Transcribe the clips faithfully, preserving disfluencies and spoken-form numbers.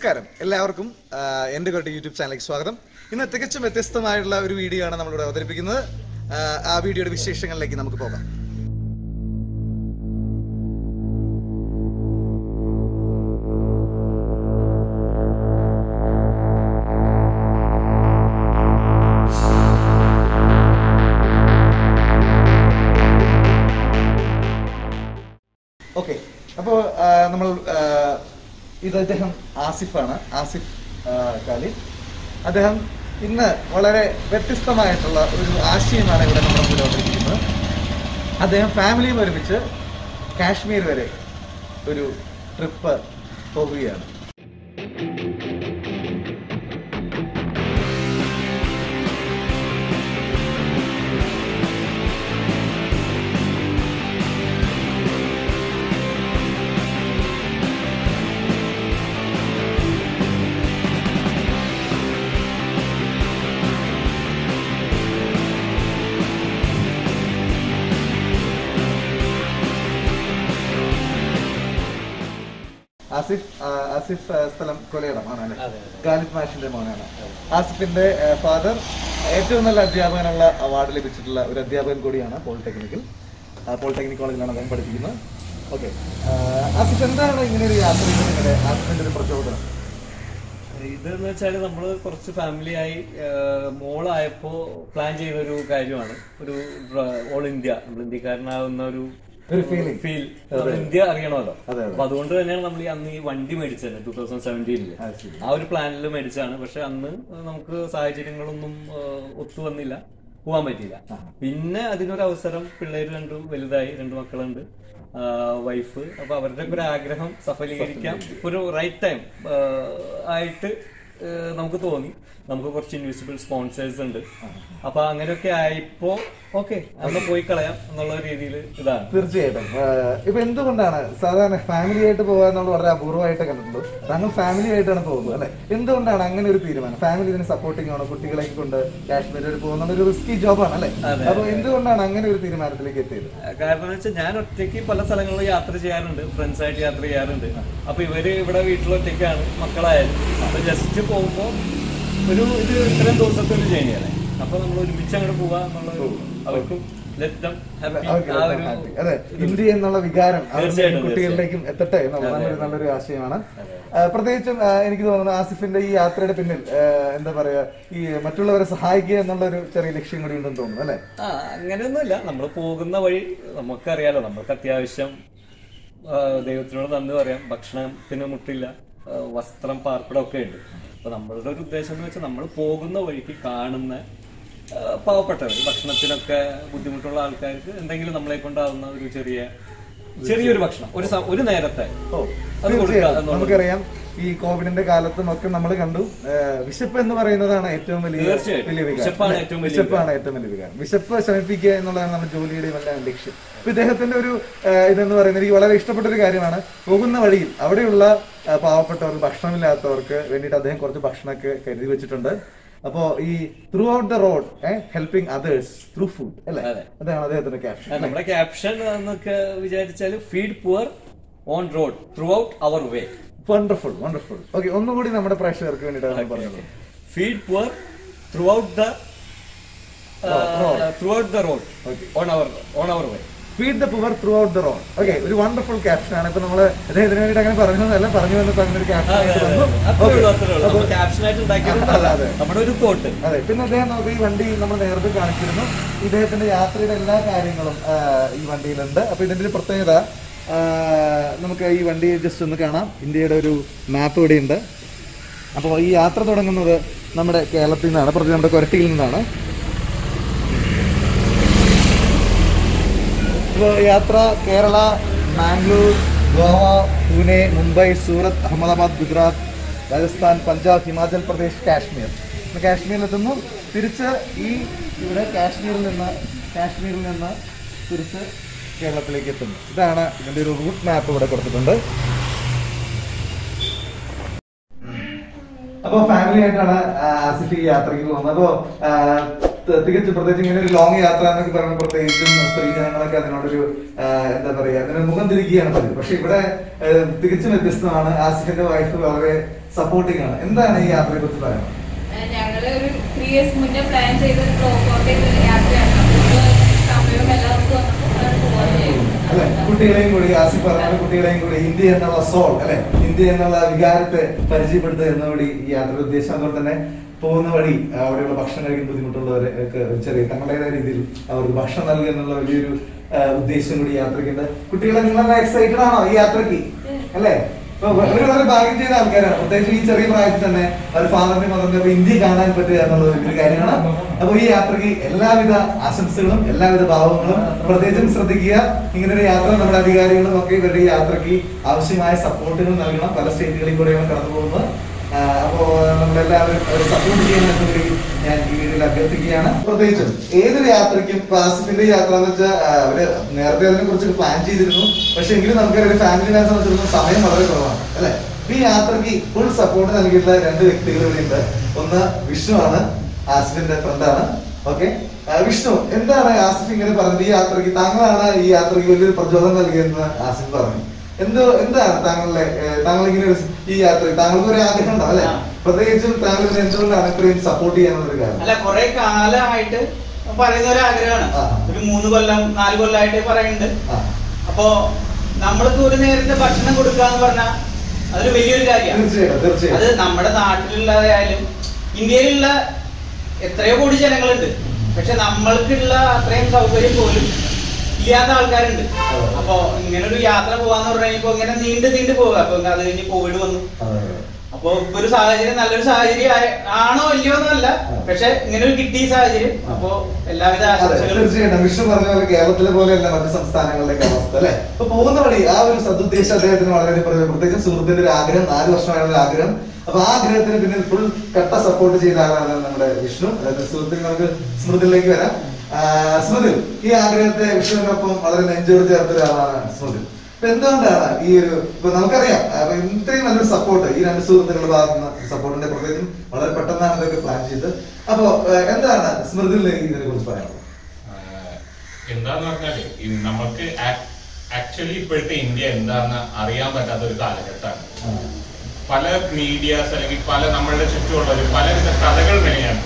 നമസ്കാരം എല്ലാവർക്കും എൻ്റെ കോട്ട യൂട്യൂബ് ചാനലിലേക്ക് സ്വാഗതം. ഇന്ന് തികച്ചും വ്യത്യസ്തമായിട്ടുള്ള ഒരു വീഡിയോ ആണ് നമ്മളിവിടെ അവതരിപ്പിക്കുന്നത്. ആ വീഡിയോയുടെ വിശേഷങ്ങളിലേക്ക് നമുക്ക് പോകാം. ഓക്കെ, അപ്പോൾ നമ്മൾ ഇത് അദ്ദേഹം ആസിഫാണ്, ആസിഫ് ഖാലിദ്. അദ്ദേഹം ഇന്ന് വളരെ വ്യത്യസ്തമായിട്ടുള്ള ഒരു ആശയമാണ് ഇവിടെ നമ്മുടെ മുന്നിൽ അവതരിപ്പിക്കുന്നത്. അദ്ദേഹം ഫാമിലിയും ഒരുമിച്ച് കാശ്മീർ വരെ ഒരു ട്രിപ്പ് പോകുകയാണ്. ആസിഫ് ആസിഫ് സ്ഥലം കൊലയിടം ആണ് അല്ലെ? ഖാലിദ് മാഷിന്റെ മോനാണ്. ആസിഫിന്റെ ഫാദർ ഏറ്റവും നല്ല അധ്യാപകനുള്ള അവാർഡ് ലഭിച്ചിട്ടുള്ള ഒരു അധ്യാപകൻ കൂടിയാണ്. പോളിടെക്നിക്കൽ പോളിടെക്നിക് കോളേജിലാണ് അദ്ദേഹം പഠിപ്പിക്കുന്നത്. ഓക്കെ, ആസിഫ്, എന്താണ് ഇങ്ങനെ ഒരു യാത്ര ചെയ്യുന്നത്? ആസിഫിന്റെ ഒരു പ്രചോദനം ഇതെന്ന് വെച്ചാല് നമ്മള് കുറച്ച് ഫാമിലിയായി മോളായപ്പോ പ്ലാൻ ചെയ്ത ഒരു കാര്യമാണ്. ഒരു ഓൾ ഇന്ത്യ, നമ്മൾ ഇന്ത്യക്കാരനാകുന്ന ഒരു ഫീൽ ഇന്ത്യ അറിയണമല്ലോ. അപ്പൊ അതുകൊണ്ട് തന്നെയാണ് നമ്മൾ ഈ അന്ന് ഈ വണ്ടി മേടിച്ചത് ടൂ തൗസൻഡ് സെവൻറ്റീനില്. ആ ഒരു പ്ലാനിൽ മേടിച്ചാണ്. പക്ഷെ അന്ന് നമുക്ക് സാഹചര്യങ്ങളൊന്നും ഒത്തു വന്നില്ല, പോവാൻ പറ്റിയില്ല. പിന്നെ അതിനൊരു അവസരം, പിള്ളേര് രണ്ടു വലുതായി, രണ്ടു മക്കളുണ്ട്, വൈഫ്. അപ്പൊ അവരുടെ ഒരു ആഗ്രഹം സഫലീകരിക്കാം ഒരു റൈറ്റ് ടൈം ആയിട്ട് നമുക്ക് തോന്നി. നമുക്ക് കുറച്ച് ഇൻവിസിബിൾ സ്പോൺസേഴ്സ് ഉണ്ട്. അപ്പൊ അങ്ങനെയൊക്കെ ആയിപ്പോ ഓക്കെ അന്ന് പോയി കളയാം എന്നുള്ള രീതിയിൽ ഇതാണ്. തീർച്ചയായിട്ടും. ഇപ്പൊ എന്തുകൊണ്ടാണ് സാധാരണ ഫാമിലി ആയിട്ട് പോകാന്നുള്ളത് വളരെ അപൂർവമായിട്ട് കണ്ടിട്ടുള്ളൂ. താങ്കൾ ഫാമിലി ആയിട്ടാണ് പോകുന്നത് അല്ലെ? എന്തുകൊണ്ടാണ് അങ്ങനെ ഒരു തീരുമാനം? ഫാമിലി ഇതിന് സപ്പോർട്ടിംഗ് ആണോ? കുട്ടികളെ കൊണ്ട് കാശ്മീരിൽ പോകുന്ന ഒരു റിസ്കി ജോബാണ് അല്ലെ? അപ്പൊ എന്തുകൊണ്ടാണ് അങ്ങനെ ഒരു തീരുമാനത്തിലേക്ക് എത്തിയത്? കാരണം വെച്ചാൽ ഞാൻ ഒറ്റയ്ക്ക് പല സ്ഥലങ്ങളിലും യാത്ര ചെയ്യാറുണ്ട്, ഫ്രണ്ട്സ് ആയിട്ട് യാത്ര ചെയ്യാറുണ്ട്. അപ്പൊ ഇവര് ഇവിടെ വീട്ടിലൊറ്റയ്ക്കാണ്, മക്കളായാലും. അപ്പൊ ജസ്റ്റ് പോകുമ്പോ ഒരു ഇത് ഇത്രയും ദിവസത്തെ ഒരു ജേണിയാണ്. അപ്പൊ നമ്മൾ ഒരുമിച്ച് അങ്ങോട്ട് പോവാ എന്നുള്ളത് അവർക്കും അതെ, ഇന്ത്യ എന്നുള്ള വികാരം കുട്ടികളിലേക്കും എത്തട്ടെ എന്നുള്ള നല്ലൊരു ആശയമാണ്. പ്രത്യേകിച്ചും എനിക്ക് തോന്നുന്നു ആസിഫിന്റെ ഈ യാത്രയുടെ പിന്നിൽ എന്താ പറയാ, ഈ മറ്റുള്ളവരെ സഹായിക്കുക എന്നുള്ള ഒരു ചെറിയ ലക്ഷ്യം കൂടി ഉണ്ടെന്ന് തോന്നുന്നു അല്ലെ? ആ, അങ്ങനെയൊന്നുമില്ല. നമ്മൾ പോകുന്ന വഴി നമുക്കറിയാലോ, നമ്മൾക്ക് അത്യാവശ്യം ദൈവത്തിനോട് നന്ദി പറയാം. ഭക്ഷണത്തിന് മുട്ടില്ല, വസ്ത്രം, പാർപ്പിടം ഒക്കെ ഉണ്ട്. അപ്പൊ നമ്മളുടെ ഒരു ഉദ്ദേശം എന്ന് വെച്ചാൽ നമ്മൾ പോകുന്ന വഴിക്ക് കാണുന്ന പാവപ്പെട്ടവർ, ഭക്ഷണത്തിനൊക്കെ ബുദ്ധിമുട്ടുള്ള ആൾക്കാർക്ക് എന്തെങ്കിലും നമ്മളെ കൊണ്ടാവുന്ന ഒരു ചെറിയ ചെറിയൊരു ഭക്ഷണം ഒരു ഒരു നേരത്തെ അത് കൊടുക്കുക. നമുക്കറിയാം ഈ കോവിഡിന്റെ കാലത്തും ഒക്കെ നമ്മൾ കണ്ടു, വിശപ്പ് എന്ന് പറയുന്നതാണ് ഏറ്റവും വലിയ വലിയ വികാരം. വിശപ്പാണ് ഏറ്റവും വലിയ വികാരം. വിശപ്പ് ശമിപ്പിക്കുക എന്നുള്ളതാണ് നമ്മുടെ ജോലിയുടെ നല്ല ലക്ഷ്യം. അപ്പൊ ഇദ്ദേഹത്തിന്റെ ഒരു ഇതെന്ന് പറയുന്നത് എനിക്ക് വളരെ ഇഷ്ടപ്പെട്ട ഒരു കാര്യമാണ്. പോകുന്ന വഴിയിൽ അവിടെയുള്ള പാവപ്പെട്ടവർക്ക്, ഭക്ഷണമില്ലാത്തവർക്ക് വേണ്ടിയിട്ട് അദ്ദേഹം കുറച്ച് ഭക്ഷണമൊക്കെ കരുതി വെച്ചിട്ടുണ്ട്. അപ്പോ ഈ throughout the road helping others through food അല്ലെ? അതാണ് അദ്ദേഹത്തിന്റെ ക്യാപ്ഷൻ. നമ്മുടെ ക്യാപ്ഷൻ എന്നൊക്കെ വിചാരിച്ചാല് feed poor on road throughout our way. Wonderful wonderful. Okay, ഒന്നുകൂടി നമ്മുടെ പ്രേക്ഷകർക്ക് വേണ്ടിയിട്ടാണ് പറഞ്ഞത്. Feed poor throughout the throughout the road on our on our way. Feed the poor throughout the road. Okay, ഒരു wonderful caption ആണ്. ഇപ്പൊ നമ്മള് അദ്ദേഹത്തിന് വേണ്ടിയിട്ട് അങ്ങനെ പറഞ്ഞതല്ല, പറഞ്ഞു വന്നപ്പോ അങ്ങനെ ഒരു ക്യാപ്ഷൻ. അതെ, പിന്നെ അദ്ദേഹം നമുക്ക് ഈ വണ്ടി നമ്മൾ നേരത്തെ കാണിച്ചിരുന്നു. ഇദ്ദേഹത്തിന്റെ യാത്രയുടെ എല്ലാ കാര്യങ്ങളും ഈ വണ്ടിയിലുണ്ട്. അപ്പൊ ഇതിന്റെ ഒരു പ്രത്യേകത, നമുക്ക് ഈ വണ്ടി ജസ്റ്റ് ഒന്ന് കാണാം. ഇന്ത്യയുടെ ഒരു മാപ്പ് ഇവിടെ ഉണ്ട്. അപ്പോൾ ഈ യാത്ര തുടങ്ങുന്നത് നമ്മുടെ കേരളത്തിൽ നിന്നാണ്, പ്രതി നമ്മുടെ കൊരട്ടിയിൽ നിന്നാണ്. അപ്പോൾ യാത്ര കേരള, മാംഗ്ലൂർ, ഗോവ, പൂനെ, മുംബൈ, സൂറത്ത്, അഹമ്മദാബാദ്, ഗുജറാത്ത്, രാജസ്ഥാൻ, പഞ്ചാബ്, ഹിമാചൽ പ്രദേശ്, കാശ്മീർ. കാശ്മീരിലെത്തുന്നു. തിരിച്ച് ഈ ഇവിടെ കാശ്മീരിൽ നിന്ന് കാശ്മീരിൽ നിന്ന് തിരിച്ച് കേരളത്തിലേക്ക് എത്തുന്നു. ഇതാണ് ഇതിൻ്റെ ഒരു റൂട്ട് മാപ്പ് ഇവിടെ കൊടുത്തിട്ടുണ്ട്. അപ്പോൾ ഫാമിലി ആയിട്ടാണ് ആസിഫ് ഈ യാത്രയ്ക്ക് പോകുന്നത്. അപ്പോൾ തികച്ചും പ്രത്യേകിച്ച് ഇങ്ങനെ ഒരു ലോങ് യാത്ര എന്നൊക്കെ പറയുമ്പോൾ പ്രത്യേകിച്ചും സ്ത്രീ ജനങ്ങളൊക്കെ അതിനോടൊരു എന്താ പറയാ, അതിന് മുഖം തിരിക്കുകയാണ് പതിവ്. പക്ഷെ ഇവിടെ തികച്ചും വ്യത്യസ്തമാണ്. ആസിഫിന്റെ വൈഫ് വളരെ സപ്പോർട്ടിംഗ് ആണ്. എന്താണ് ഈ യാത്രയെ കുറിച്ച് പറയുന്നത്? ഞങ്ങള് ഒരു ത്രീ ഇയേഴ്സ് മുന്നേ പ്ലാൻ ചെയ്ത യാത്രയാണ്. സമയവും എല്ലാവർക്കും അല്ലെ, കുട്ടികളെയും കൂടി ആസിഫ് പറഞ്ഞ കുട്ടികളെയും കൂടി ഇന്ത്യ എന്നുള്ള സോൾ അല്ലെ, ഇന്ത്യ എന്നുള്ള വികാരത്തെ പരിചയപ്പെടുത്തുക എന്നകൂടി ഈ യാത്രയുടെ ഉദ്ദേശം. അതുകൊണ്ട് തന്നെ പോകുന്ന വഴി അവിടെയുള്ള ഭക്ഷണം കഴിക്കാൻ ബുദ്ധിമുട്ടുള്ളവരെ ഒക്കെ ചെറിയ തങ്ങളുടേതായ രീതിയിൽ അവർക്ക് ഭക്ഷണം നൽകുക എന്നുള്ള വലിയൊരു ഉദ്ദേശം കൂടി യാത്രയ്ക്കുണ്ട്. കുട്ടികളെ നിങ്ങളെല്ലാം എക്സൈറ്റഡ് ആണോ ഈ യാത്രക്ക്? അല്ലെ, ഇപ്പൊ ഒരു വളരെ ഭാഗ്യം ചെയ്ത ആൾക്കാരാണ്. പ്രത്യേകിച്ച് ഈ ചെറിയ പ്രായത്തിൽ തന്നെ ഒരു ഫാദറിന്റെ മദറിന്റെ അപ്പൊ ഇന്ത്യ കാണാൻ പറ്റുക എന്നുള്ളത് വലിയൊരു കാര്യമാണ്. അപ്പൊ ഈ യാത്രയ്ക്ക് എല്ലാവിധ ആശംസകളും എല്ലാവിധ ഭാവങ്ങളും. പ്രത്യേകിച്ചും ശ്രദ്ധിക്കുക, ഇങ്ങനെ ഒരു യാത്ര നമ്മുടെ അധികാരികളും ഒക്കെ ഇവരുടെ ഈ യാത്രയ്ക്ക് ആവശ്യമായ സപ്പോർട്ടുകൾ നൽകണം. പല സ്റ്റേറ്റുകളിൽ കൂടെയാണ് കടന്നു പോകുന്നത്. അപ്പോ നമ്മളെല്ലാവരും സപ്പോർട്ട് ചെയ്യണമെന്ന് കൂടി ഞാൻ ഈ വീഡിയോയിൽ അഭ്യർത്ഥിക്കുകയാണ്. പ്രത്യേകിച്ചും ഏതൊരു യാത്രയ്ക്കും ആസിഫിന്റെ യാത്ര എന്ന് വെച്ചാൽ അവര് നേരത്തെ അതിനെ കുറിച്ച് പ്ലാൻ ചെയ്തിരുന്നു. പക്ഷെ എങ്കിലും നമുക്കൊരു ഫാമിലിനെ സംബന്ധിച്ചിടത്തോളം സമയം വളരെ കുറവാണ് അല്ലെ. ഈ യാത്രയ്ക്ക് ഫുൾ സപ്പോർട്ട് നൽകിയിട്ടുള്ള രണ്ട് വ്യക്തികൾ ഇവിടെ ഉണ്ട്. ഒന്ന് വിഷ്ണു ആണ്, ആസിഫിന്റെ ഫ്രണ്ടാണ്. ഓക്കെ, വിഷ്ണു, എന്താണ് ആസിഫ് ഇങ്ങനെ പറഞ്ഞത്? ഈ യാത്രയ്ക്ക് താങ്കളാണ് ഈ യാത്രയ്ക്ക് വലിയൊരു പ്രചോദനം നൽകിയെന്ന് ആസിഫ് പറഞ്ഞു. എന്തോ എന്താണ് താങ്കളുടെ താങ്കൾ ഇങ്ങനെ ഈ യാത്ര താങ്കൾക്ക് ഒരു ആഗ്രഹം ഉണ്ടാവും അല്ലെ? പ്രത്യേകിച്ചും താങ്കൾ എന്തുകൊണ്ടാണ് ഇത്രയും സപ്പോർട്ട് ചെയ്യാനുള്ളൊരു കാര്യം? അല്ല, കുറെ കാലമായിട്ട് പറയുന്ന ഒരു ആഗ്രഹമാണ്. ഒരു മൂന്ന് കൊല്ലം നാല് കൊല്ലമായിട്ട് പറയുന്നുണ്ട്. അപ്പോ നമ്മൾക്ക് ഒരു നേരത്തെ ഭക്ഷണം കൊടുക്കാന്ന് പറഞ്ഞാൽ അതൊരു വലിയൊരു കാര്യമാണ്. അത് നമ്മുടെ നാട്ടിലുള്ളതായാലും ഇന്ത്യയിലുള്ള എത്രയോ കോടി ജനങ്ങളുണ്ട്. പക്ഷെ നമ്മൾക്കുള്ള അത്രയും സൗകര്യം പോലും ഇല്ലാത്ത ആൾക്കാരുണ്ട്. അപ്പൊ ഇങ്ങനെ ഒരു യാത്ര പോവാന്ന് പറഞ്ഞാൽ ഇപ്പൊ ഇങ്ങനെ നീണ്ടു നീണ്ടു പോവുക. അപ്പൊ അത് കഴിഞ്ഞ് കോവിഡ് വന്നു. അപ്പൊ ഇപ്പൊ ഒരു സാഹചര്യം നല്ലൊരു സാഹചര്യം ആണോ ഇല്ലയോ എന്നല്ല, പക്ഷെ ഇങ്ങനെ ഒരു കിട്ടിയ സാഹചര്യം. അപ്പൊ എല്ലാവിധ ആശംസകളും. തീർച്ചയായിട്ടും വിഷ്ണു പറഞ്ഞ പോലെ കേരളത്തിലെ പോലെയല്ല മറ്റു സംസ്ഥാനങ്ങളിലേക്ക് അവസ്ഥ അല്ലെ. അപ്പൊ പോകുന്ന വഴി ആ ഒരു സദുദ്ദേശം അദ്ദേഹത്തിന് വളരെ പ്രത്യേകിച്ച് സുഹൃത്തിന്റെ ഒരു ആഗ്രഹം, നാല് വർഷമായുള്ള ആഗ്രഹം. അപ്പൊ ആ ആഗ്രഹത്തിന് പിന്നിൽ ഫുൾ കട്ട സപ്പോർട്ട് ചെയ്ത ആളാണ് നമ്മുടെ വിഷ്ണു. അതായത് സുഹൃത്തിന് നമുക്ക് സ്മൃതിയിലേക്ക് വരാം. സ്മൃതി, ഈ ആഗ്രഹത്തെ വിഷ്ണുവിനൊപ്പം വളരെ നെഞ്ചോട് ചേർത്ത ഒരാളാണ് സ്മൃതി. അപ്പൊ എന്തുകൊണ്ടാണ് ഈ ഒരു ഇപ്പൊ നമുക്കറിയാം ഇത്രയും നല്ലൊരു സപ്പോർട്ട് ഈ രണ്ട് സുഹൃത്തുക്കളുടെ ഭാഗത്തുനിന്ന് സപ്പോർട്ടിന്റെ പ്രത്യേകിച്ചും വളരെ പെട്ടെന്നാണ് ഇതൊക്കെ പ്ലാൻ ചെയ്തത്. അപ്പൊ എന്താണ് സ്മൃതിയിലേക്ക് ഇതിനെ കുറിച്ച് പറയാനുള്ളത്? എന്താന്ന് പറഞ്ഞാല് നമുക്ക് ആക്ച്വലി ഇപ്പോഴത്തെ ഇന്ത്യ എന്താന്ന് അറിയാൻ പറ്റാത്ത ഒരു കാലഘട്ടമാണ്. പല മീഡിയാസ് അല്ലെങ്കിൽ പല നമ്മളുടെ ചുറ്റുമുള്ളവർ പലവിധ കഥകൾ തന്നെയാണ്.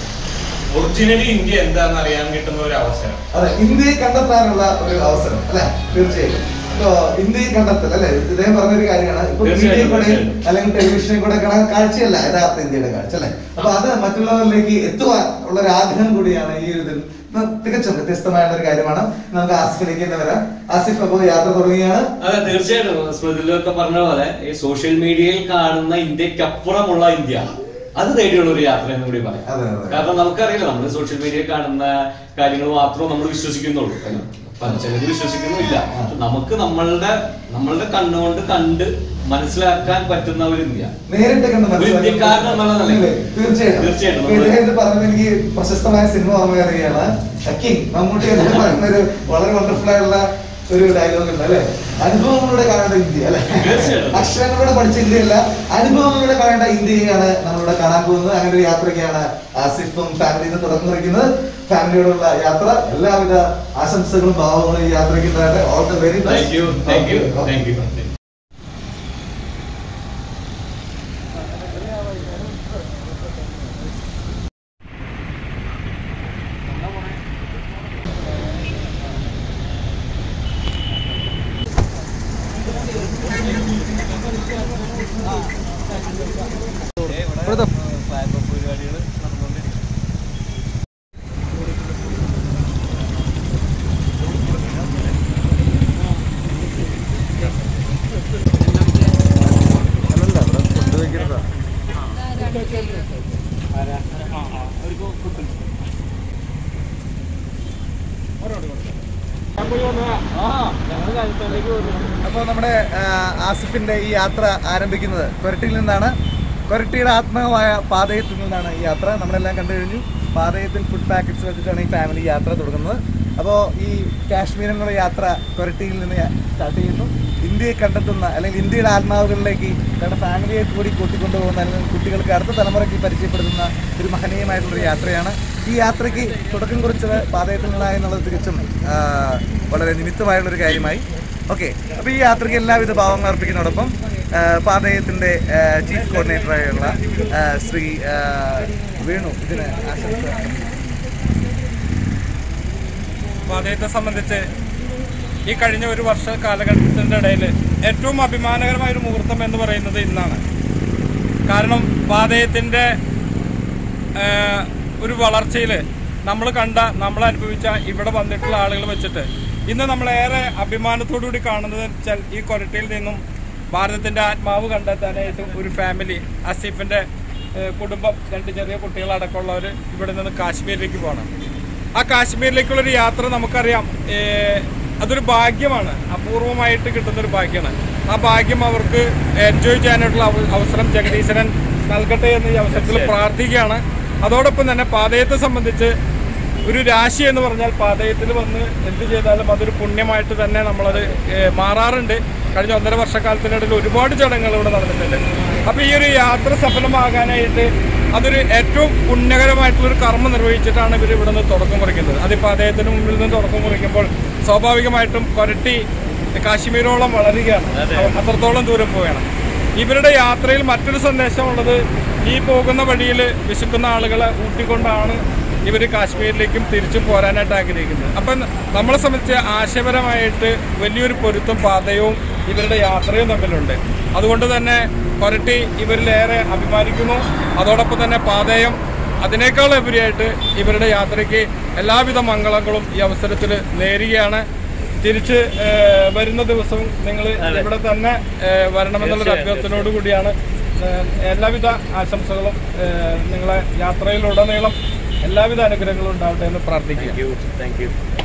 ഒറിജിനലി ഇന്ത്യ എന്താന്ന് അറിയാൻ കിട്ടുന്ന ഒരു അവസരം. അതെ, ഇന്ത്യയെ കണ്ടെത്താനുള്ള ഒരു അവസരം അല്ലെ. തീർച്ചയായും ഇപ്പൊ ഇന്ത്യയെ കണ്ടെത്തൽ അല്ലെ, ഇദ്ദേഹം പറഞ്ഞൊരു കാര്യമാണ്. ഇപ്പൊ മീഡിയയിൽ കൂടെ അല്ലെങ്കിൽ ടെലിവിഷനിൽ കൂടെ കാണാൻ കാഴ്ചയല്ല യഥാർത്ഥ ഇന്ത്യയുടെ കാഴ്ച അല്ലെ. അപ്പൊ അത് മറ്റുള്ളവരിലേക്ക് എത്തുവാൻ ഉള്ള ഒരു ആഗ്രഹം കൂടിയാണ് ഈ ഒരു ഇതിൽ തികച്ചും വ്യത്യസ്തമായ ഒരു കാര്യമാണ്. നമുക്ക് ആസിഫിലേക്ക് തന്നെ വരാം. ആസിഫ് അപ്പൊ യാത്ര തുടങ്ങിയാണ്. അതെ, തീർച്ചയായിട്ടും സ്മൃതിയിലൊക്കെ പറഞ്ഞ പോലെ ഈ സോഷ്യൽ മീഡിയയിൽ കാണുന്ന ഇന്ത്യക്കപ്പുറമുള്ള ഇന്ത്യ അത് തേടിയുള്ള ഒരു യാത്ര എന്ന് കൂടി പറയാം. കാരണം നമുക്കറിയില്ല, നമ്മൾ സോഷ്യൽ മീഡിയയിൽ കാണുന്ന കാര്യങ്ങൾ മാത്രമേ നമ്മൾ വിശ്വസിക്കുന്നുള്ളൂ. ചിലര് വിശ്വസിക്കുന്നില്ല. നമുക്ക് നമ്മളുടെ നമ്മളുടെ കണ്ണുകൊണ്ട് കണ്ട് മനസ്സിലാക്കാൻ പറ്റുന്ന ഒരു ഇന്ത്യ, ഇന്ത്യക്കാരൻ എന്നുള്ളതല്ലേ. തീർച്ചയായിട്ടും തീർച്ചയായിട്ടും പറഞ്ഞത് എനിക്ക് പ്രശസ്തമായ സിനിമ ഓർമ്മ വരികയാണ്. കിങ് മമ്മൂട്ടി എന്ന് പറയുന്ന ഒരു വളരെ വണ്ടർഫുൾ ആയിട്ടുള്ള ഒരു ഡയലോഗ് ഉണ്ട് അല്ലെ. അനുഭവങ്ങളുടെ കാണേണ്ട ഇന്ത്യ അല്ലെ. അക്ഷരങ്ങളിലൂടെ പഠിച്ച ഇന്ത്യയല്ല, അനുഭവങ്ങളിലൂടെ കാണേണ്ട ഇന്ത്യയാണ് നമ്മളിവിടെ കാണാൻ പോകുന്നത്. അങ്ങനെ ഒരു യാത്രയ്ക്കാണ് ആസിഫും ഫാമിലിയിൽ നിന്ന് തുടക്കം കുറിക്കുന്നത്. ഫാമിലിയോടുള്ള യാത്ര, എല്ലാവിധ ആശംസകളും ഭാവങ്ങളും ഈ യാത്രയ്ക്ക് ഉണ്ടാകട്ടെ. All the very best. പരിപാടികൾ നടന്നുകൊണ്ടിരിക്കും. അപ്പോൾ നമ്മുടെ ആസിഫിന്റെ ഈ യാത്ര ആരംഭിക്കുന്നത് കൊരട്ടിയിൽ നിന്നാണ്. കൊരട്ടിയുടെ ആത്മീയമായ പാതയത്തിൽ നിന്നാണ് ഈ യാത്ര. നമ്മളെല്ലാം കണ്ടു കഴിഞ്ഞു. പാതയത്തിൽ ഫുഡ് പാക്കറ്റ്സ് വെച്ചിട്ടാണ് ഈ ഫാമിലി യാത്ര തുടങ്ങുന്നത്. അപ്പോൾ ഈ കാശ്മീർ എന്നുള്ള യാത്ര കൊരട്ടിയിൽ നിന്ന് സ്റ്റാർട്ട് ചെയ്യുന്നു. ഇന്ത്യയെ കണ്ടെത്തുന്ന അല്ലെങ്കിൽ ഇന്ത്യയുടെ ആത്മാവുകളിലേക്ക് നമ്മുടെ ഫാമിലിയെ കൂടി കൂട്ടിക്കൊണ്ടുപോകുന്ന അല്ലെങ്കിൽ കുട്ടികൾക്ക് അടുത്ത തലമുറയ്ക്ക് പരിചയപ്പെടുത്തുന്ന ഒരു മഹനീയമായിട്ടുള്ളൊരു യാത്രയാണ്. ഈ യാത്രയ്ക്ക് തുടക്കം കുറിച്ചത് പാതയത്തിൽ നിന്നായി എന്നുള്ളത് തികച്ചും വളരെ നിമിത്തമായുള്ളൊരു കാര്യമായി. ഓക്കെ, അപ്പോൾ ഈ യാത്രയ്ക്ക് എല്ലാവിധ ഭാവങ്ങൾ അർപ്പിക്കുന്നതോടൊപ്പം പാതയത്തിൻ്റെ ചീഫ് കോർഡിനേറ്ററായുള്ള ശ്രീ വേണു ഇതിന് ആശംസ. പാതയത്തെ സംബന്ധിച്ച് ഈ കഴിഞ്ഞ ഒരു വർഷ കാലഘട്ടത്തിൻ്റെ ഇടയിൽ ഏറ്റവും അഭിമാനകരമായ ഒരു മുഹൂർത്തം എന്ന് പറയുന്നത് ഇന്നാണ്. കാരണം പാതയത്തിൻ്റെ ഒരു വളർച്ചയിൽ നമ്മൾ കണ്ട നമ്മൾ അനുഭവിച്ച ഇവിടെ വന്നിട്ടുള്ള ആളുകൾ വെച്ചിട്ട് ഇന്ന് നമ്മളേറെ അഭിമാനത്തോടു കൂടി കാണുന്നത് വെച്ചാൽ ഈ കൊരട്ടിയിൽ നിന്നും ഭാരതത്തിൻ്റെ ആത്മാവ് കണ്ടെത്താനായിട്ട് ഒരു ഫാമിലി, അസീഫിൻ്റെ കുടുംബം, രണ്ട് ചെറിയ കുട്ടികളടക്കമുള്ളവർ ഇവിടെ നിന്ന് കാശ്മീരിലേക്ക് പോകണം. ആ കാശ്മീരിലേക്കുള്ളൊരു യാത്ര നമുക്കറിയാം, അതൊരു ഭാഗ്യമാണ്, അപൂർവമായിട്ട് കിട്ടുന്നൊരു ഭാഗ്യമാണ്. ആ ഭാഗ്യം അവർക്ക് എൻജോയ് ചെയ്യാനായിട്ടുള്ള അവസരം ജഗദീശ്വരൻ നൽകട്ടെ എന്ന് ഈ അവസരത്തിൽ പ്രാർത്ഥിക്കുകയാണ്. അതോടൊപ്പം തന്നെ പാതയത്തെ സംബന്ധിച്ച് ഒരു രാശി എന്ന് പറഞ്ഞാൽ പാതയത്തിൽ വന്ന് എന്ത് ചെയ്താലും അതൊരു പുണ്യമായിട്ട് തന്നെ നമ്മളത് മാറാറുണ്ട്. കഴിഞ്ഞ ഒന്നര വർഷക്കാലത്തിനിടയിൽ ഒരുപാട് ചടങ്ങുകൾ ഇവിടെ നടന്നിട്ടുണ്ട്. അപ്പോൾ ഈ ഒരു യാത്ര സഫലമാകാനായിട്ട് അതൊരു ഏറ്റവും പുണ്യകരമായിട്ടുള്ളൊരു കർമ്മം നിർവഹിച്ചിട്ടാണ് ഇവർ ഇവിടെ നിന്ന് തുടക്കം കുറിക്കുന്നത്. അതിപ്പോൾ അദ്ദേഹത്തിന് മുമ്പിൽ നിന്ന് തുടക്കം കുറിക്കുമ്പോൾ സ്വാഭാവികമായിട്ടും കൊരട്ടി കാശ്മീരോളം വളരുകയാണ്, അത്രത്തോളം ദൂരം പോവുകയാണ്. ഇവരുടെ യാത്രയിൽ മറ്റൊരു സന്ദേശമുള്ളത്, ഈ പോകുന്ന വഴിയിൽ വിശക്കുന്ന ആളുകളെ ഊട്ടിക്കൊണ്ടാണ് ഇവർ കാശ്മീരിലേക്കും തിരിച്ചു പോരാനായിട്ട് ആഗ്രഹിക്കുന്നത്. അപ്പം നമ്മളെ സംബന്ധിച്ച് ആശയപരമായിട്ട് വലിയൊരു പൊരുത്തം പാതയവും ഇവരുടെ യാത്രയും തമ്മിലുണ്ട്. അതുകൊണ്ട് തന്നെ കൊരട്ടി ഇവരിലേറെ അഭിമാനിക്കുന്നു. അതോടൊപ്പം തന്നെ പാതയം അതിനേക്കാൾ ഉപരിയായിട്ട് ഇവരുടെ യാത്രയ്ക്ക് എല്ലാവിധ മംഗളങ്ങളും ഈ അവസരത്തിൽ നേരുകയാണ്. തിരിച്ച് വരുന്ന ദിവസവും നിങ്ങൾ ഇവിടെ തന്നെ വരണമെന്നുള്ളൊരു അഭ്യർത്ഥനയോടു കൂടിയാണ്. എല്ലാവിധ ആശംസകളും നിങ്ങളെ യാത്രയിലുടനീളം എല്ലാവിധ അനുഗ്രഹങ്ങളും ഉണ്ടാവട്ടെ എന്ന് പ്രാർത്ഥിക്കുക. Thank U.